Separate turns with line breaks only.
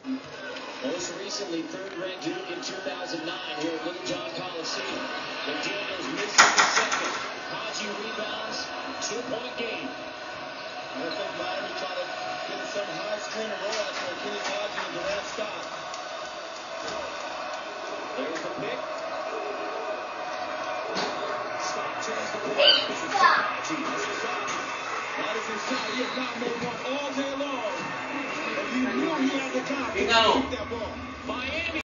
Most recently, third-ranked Duke in 2009 here at Little John Coliseum. McDaniels misses the second. Kadji rebounds, 2-point game.
I think Miami tried to get some high screen and roll out for Kenny Kadji and Durant stop.
There's the pick. Stop turns the play. This is Kadji.
That is his shot. He has not made one all day long. But he knew he had the confidence to shoot that ball.
Miami.